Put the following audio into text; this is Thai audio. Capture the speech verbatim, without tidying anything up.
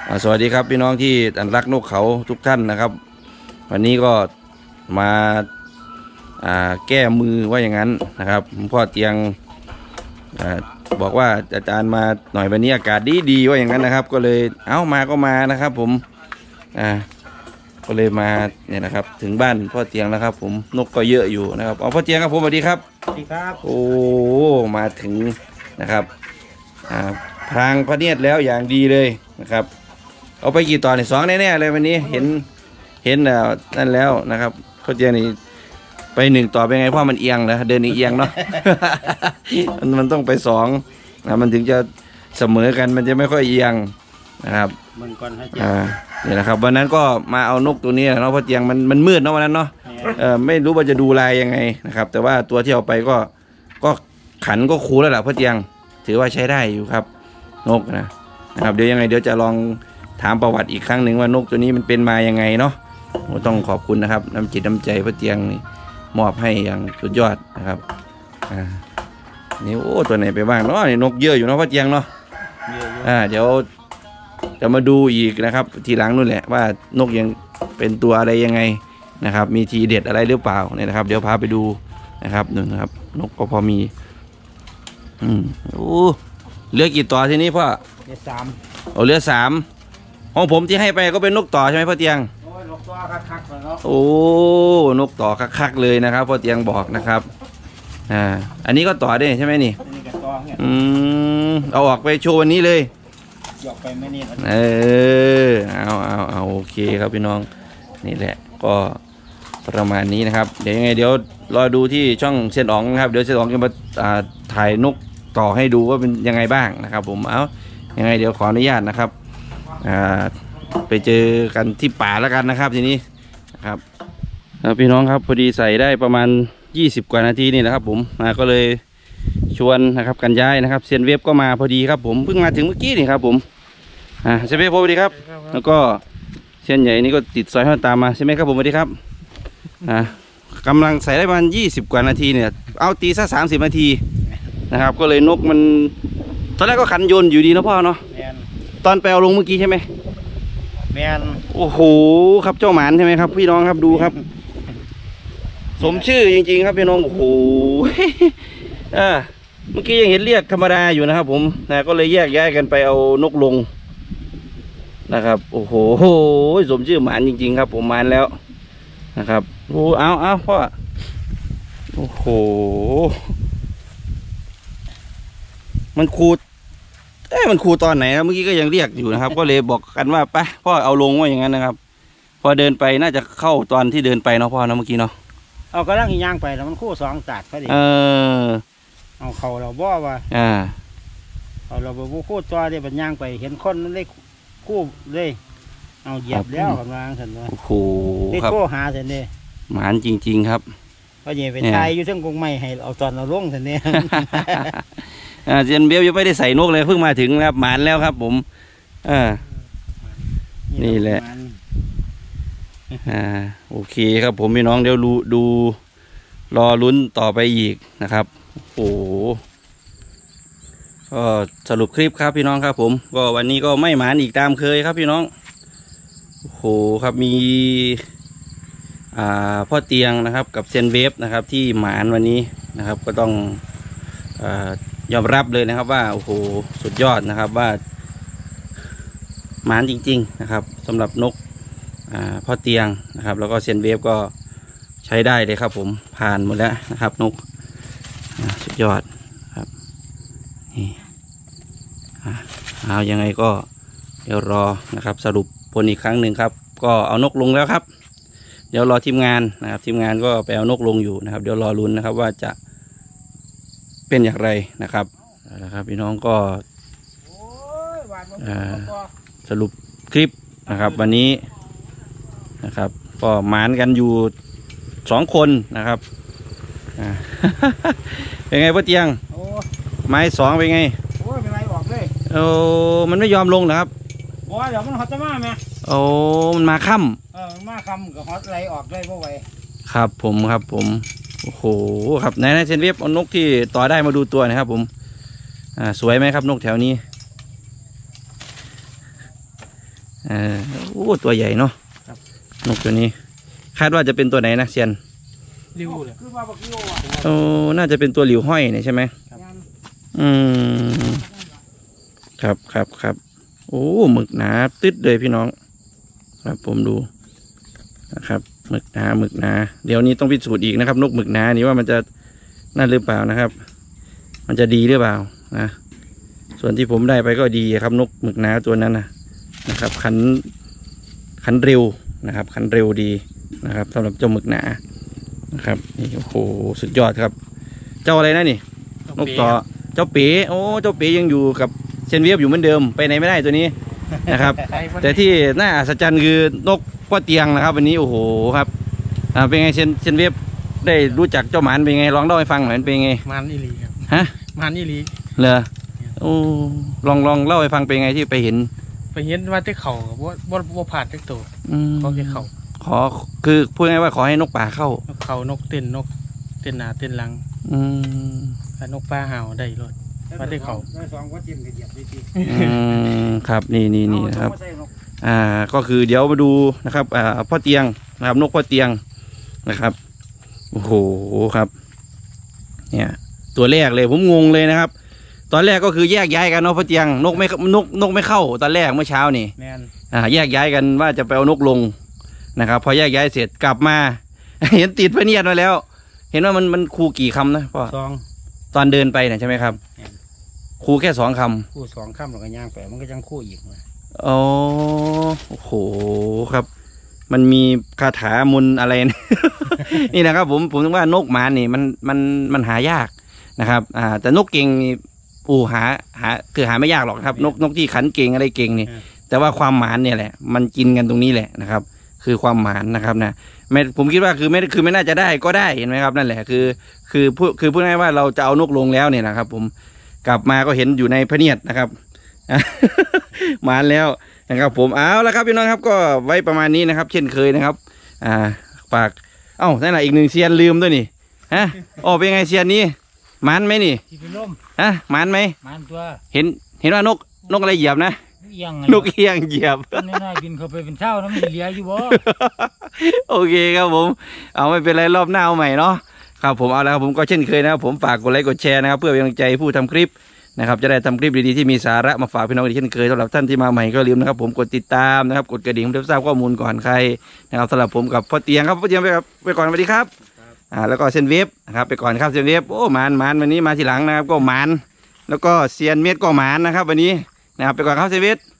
สวัสดีครับพี่น้องที่รักนกเขาทุกท่านนะครับวันนี้ก็มาแก้มือว่าอย่างนั้นนะครับพ่อเตียงบอกว่าอาจารย์มาหน่อยวันนี้อากาศดีดีว่าอย่างนั้นนะครับก็เลยเอ้ามาก็มานะครับผมอ่าก็เลยมาเนี่ยนะครับถึงบ้านพ่อเตียงแล้วครับผมนกก็เยอะอยู่นะครับเอาพ่อเตียงครับผมสวัสดีครับสวัสดีครับโอ้มาถึงนะครับอ่าพรางพระเนียดแล้วอย่างดีเลยนะครับเอาไปกี่ต่อเนี่ยสองแน่ๆเลยวันนี้เห็นเห็นแล้วนั่นแล้วนะครับพ่อเตียงนี่ไปหนึ่งต่อเป็นไงเพราะมันเอียงนะเดินเอียงเนาะ มันมันต้องไปสองนะมันถึงจะเสมอกันมันจะไม่ค่อยเอียงนะครับมันก่อนให้อ่านี่นะครับวันนั้นก็มาเอานกตัวนี้เนาะพ่อเตียงมันมันมืดเนาะวันนั้นเนาะเออไม่รู้ว่าจะดูลายยังไงนะครับแต่ว่าตัวที่เอาไปก็ก็ขันก็คูลแล้วแหละพ่อเตียงถือว่าใช้ได้อยู่ครับนกนะนะครับเดี๋ยวยังไงเดี๋ยวจะลองถามประวัติอีกครั้งหนึ่งว่านกตัวนี้มันเป็นมายังไงเนาะต้องขอบคุณนะครับน้ำจิตน้ำใจพ่อเตียงนี่มอบให้อย่างสุดยอดนะครับอ่านี่โอ้ตัวไหนไปบ้างเนาะนี่นกเยอะอยู่เนาะพ่อเตียงเนาะอ่าเดี๋ยวจะมาดูอีกนะครับทีหลังนู่นแหละว่านกยังเป็นตัวอะไรยังไงนะครับมีทีเด็ดอะไรหรือเปล่าเนี่ยนะครับเดี๋ยวพาไปดูนะครับหนึ่งนะครับนกก็พอมีอืมโอ้เหลือกี่ตัวทีนี้พ่อเหลือสามเอาเหลือสามของผมที่ให้ไปก็เป็นนกต่อใช่ไหมพ่อเตียงโอ้นกต่อคักๆเลยเนาะโอ้นกต่อคักๆเลยนะครับพ่อเตียงบอกนะครับอ่าอันนี้ก็ต่อได้ใช่ไหมนี่อันนี้ก็ต่อเนี่ยอืมเอาออกไปโชว์วันนี้เลยหยอกไปไม่นี่เออเอาเอาเอาโอเคครับพี่น้องนี่แหละก็ประมาณนี้นะครับเดี๋ยวยังไงเดี๋ยวรอดูที่ช่องเซียนอ๋องนะครับเดี๋ยวเซียนอ๋องจะมาถ่ายนกต่อให้ดูว่าเป็นยังไงบ้างนะครับผมเอายังไงเดี๋ยวขออนุญาตนะครับอ่าไปเจอกันที่ป่าแล้วกันนะครับทีนี้นะครับพี่น้องครับพอดีใส่ได้ประมาณยี่สิบกว่านาทีนี่นะครับผมมาก็เลยชวนนะครับกันย้ายนะครับเซียนเว็บก็มาพอดีครับผมเพิ่งมาถึงเมื่อกี้นี่ครับผมอ่าเซียนเว็บสวัสดีครับแล้วก็เซียนใหญ่นี่ก็ติดสอยห้อยตามมาใช่ไหมครับผมสวัสดีครับอ่ากำลังใส่ได้ประมาณยี่สิบกว่านาทีเนี่ยเอาตีซะสามสิบนาทีนะครับก็เลยนกมันตอนแรกก็ขันโยนอยู่ดีนะพ่อเนาะตอนไปเอาลงเมื่อกี้ใช่ไหมแมนโอ้โหครับเจ้าหมานใช่ไหมครับพี่น้องครับดูครับสมชื่อจริงๆครับพี่น้องโอ้โหอ่าเมื่อกี้ยังเห็นเรียกธรรมดาอยู่นะครับผมนะก็เลยแยกย้ายกันไปเอานกลงนะครับโอ้โหสมชื่อหมานจริงๆครับผมหมานแล้วนะครับโอ้เอาเอาพ่อโอ้โหมันคูเอ้มันคูตอนไหนนะเมื่อกี้ก็ยังเรียกอยู่นะครับก็เลยบอกกันว่าไปพ่อเอาลงว่าอย่างนั้นนะครับพอเดินไปน่าจะเข้าตอนที่เดินไปเนาะพ่อเนาะเมื่อกี้เนาะเอากระลังย่างไปแล้วมันคู่สองตัดพอดีเออเอาเขาเราบ่ว่าอ่าเอาเราบ่คู่ตัวเดี๋ยวมันย่างไปเห็นคนนั่นเลยคู่เลยเอาเหยียบแล้วกำลังเห็นว่าโอ้โหได้คู่หาเสร็จเลยหมานจริงๆครับก็ยังเป็นชายอยู่ทั้งกงไม้ให้เอาตอนเราล่งเสร็จเนี่ยอ่าเจนเบลยังไม่ได้ใส่นกเลยเพิ่งมาถึงนะครับหมานแล้วครับผมอ่านี่แหละอ่าโอเคครับผมพี่น้องเดี๋ยวดูดูรอลุ้นต่อไปอีกนะครับโอ้โหก็สรุปคลิปครับพี่น้องครับผมก็วันนี้ก็ไม่หมานอีกตามเคยครับพี่น้องโอ้โหครับมีอ่าพ่อเตียงนะครับกับเซนเวฟนะครับที่หมานวันนี้นะครับก็ต้องอ่ายอมรับเลยนะครับว่าโอ้โหสุดยอดนะครับว่าหมานจริงๆนะครับสำหรับนกพ่อเตียงนะครับแล้วก็เซียนเวฟก็ใช้ได้เลยครับผมผ่านหมดแล้วนะครับนกสุดยอดครับนี่เอายังไงก็เดี๋ยวรอนะครับสรุปผลอีกครั้งหนึ่งครับก็เอานกลงแล้วครับเดี๋ยวรอทีมงานนะครับทีมงานก็ไปเอานกลงอยู่นะครับเดี๋ยวรอลุ้นนะครับว่าจะเป็นอย่างไรนะครับนะครับพี่น้องก็สรุปคลิปนะครับวันนี้นะครับก็หมานกันอยู่สองคนนะครับเป็นไงพ่อเตียงไม้สองเป็นไงโอ้ยเป็นไรออกเลยโอ้มันไม่ยอมลงนะครับโอ้เดี๋ยวมันฮอตจะมาไหมโอ้มันมาค่ำเออมาค่ำกับฮอตไรออกได้เพราะไว้ครับผมครับผมโอ้โหครับไหนๆเซนเวฟเอานกที่ต่อได้มาดูตัวนะครับผมอ่าสวยไหมครับนกแถวนี้เออโอ้ตัวใหญ่เนาะนกตัวนี้ คาดว่าจะเป็นตัวไหนนะเซียนริ้วเลยคือว่าบักริ้วอ่ะโอ้น่าจะเป็นตัวหลิวห้อยเนี่ยใช่ไหมอืมครับครับครับโอ้หมึกหนาตึ๊ดเลยพี่น้องครับผมดูนะครับหมึกหนาหมึกหนาเดี๋ยวนี้ต้องพิสูจน์อีกนะครับ นกหมึกหนานี่ว่ามันจะนั่นหรือเปล่านะครับ มันจะดีหรือเปล่านะส่วนที่ผมได้ไปก็ดีครับ นกหมึกหนาตัวนั้นนะนะครับขันขันเร็วนะครับขันเร็วดีนะครับสำหรับเจ้าหมึกหนานะครับนี่โอ้โหสุดยอดครับ เจ้าอะไรนะนี่นกต่อเจ้าเป๋โอ้เจ้าเป๋ยังอยู่กับเซนเวียบอยู่เหมือนเดิมไปไหนไม่ได้ตัวนี้นะครับ แต่ที่น่าอัศจรรย์คือนกพ่อเตียงนะครับวันนี้โอ้โหครับอ่าเป็นไงเซนเซนเวียบได้รู้จักเจ้าหมานเป็นไงลองเล่าให้ฟังหน่อยเป็นไงมันอีหลีครับฮะมันอีหลีเหรอโอ้ลองลองเล่าให้ฟังเป็นไงที่ไปเห็นไปเห็นว่าที่เขาว่าว่าว่าผ่านที่ตัวอืมเขาแค่เขาขอคือพูดง่ายๆว่าขอให้นกป่าเข้านกเขานกเต้นนกเต้นหนาเต้นหลังอืมถ้านกปลาเห่าได้รถว่าที่เขาสองก็จิ้มกระเดียบดีอืมครับนี่นี่นี่นะครับอ่าก็คือเดี๋ยวมาดูนะครับอ่าพ่อเตียงนะครับนกพ่อเตียงนะครับโอ้โหครับเนี่ยตัวแรกเลยผมงงเลยนะครับ ตอนแรกก็คือแยกย้ายกันเนาะพ่อเตียงนกไม่นกนกไม่เข้าตอนแรกเมื่อเช้านี่แมนอ่าแยกย้ายกันว่าจะไปเอานกลงนะครับพอแยกย้ายเสร็จกลับมา เห็นติดพะเนียดมาแล้ว เห็นว่ามันมันคูกี่คำนะพ่อสองตอนเดินไปนะใช่ไหมครับคูแค่สองคำคู่สองข้ามหรือก็ย่างไปมันก็ยังคู่อีกเลยอ๋อโอ้โหครับ มันมีคาถามนต์อะไรนะ นี่นะครับ ผมผมถึงว่านกหมานี่มันมันมันหายากนะครับ อ่า แต่นกเก่งนี่อูหาหาคือหาไม่ยากหรอกครับ นกนกที่ขันเก่งอะไรเก่งนี่แต่ว่าความหมานเนี่ยแหละ มันกินกันตรงนี้แหละนะครับ คือความหมานนะครับนะไม่ผมคิดว่าคือไม่คือไม่น่าจะได้ก็ได้เห็นไหมครับนั่นแหละคือ คือพูดคือพูดง่ายๆว่าเราจะเอานกลงแล้วเนี่ยนะครับ ผมกลับมาก็เห็นอยู่ในพระเนียดนะครับ หมานแล้วนะครับผมเอาละครับพี่น้องครับก็ไว้ประมาณนี้นะครับ เช่นเคยนะครับ อ่าฝากเอ้านั่นแหละอีกหนึ่งเซียนลืมด้วยนี่ฮะอ๋อเป็นไงเซียนนี้หมานไหมนี่ที่เป็นล่มฮะหมานไหมมันตัวเห็นเห็นว่านกนกอะไรเหยียบนะเอียงนกเอียงเหยียบน้อยๆบินเข้าไปเป็นเท่าแล้วมันเหลียอยู่บ่โอเคครับผมเอาไม่เป็นไรรอบหน้าเอาใหม่เนาะครับผมเอาแล้วครับผมก็เช่นเคยนะครับผมฝากกดไลค์กดแชร์นะครับเพื่อเป็นกำลังใจผู้ทำคลิปนะครับจะได้ทำคลิปดีๆที่มีสาระมาฝากพี่น้องอีกเช่นเคยสำหรับท่านที่มาใหม่ก็ลืมนะครับผมกดติดตามนะครับกดกระดิ่งเพื่อทราบข้อมูลก่อนใครนะครับสำหรับผมกับพ่อเตียงครับพ่อเตียงไปกับไปก่อนสวัสดีครับอ่าแล้วก็เซนเวฟนะครับไปก่อนครับเซนเวฟโอ้หมานหมานวันนี้มาทีหลังนะครับก็หมานแล้วก็เซียนเม็ดก็หมานนะครับวันนี้นะครับไปก่อนครับเซนเวฟ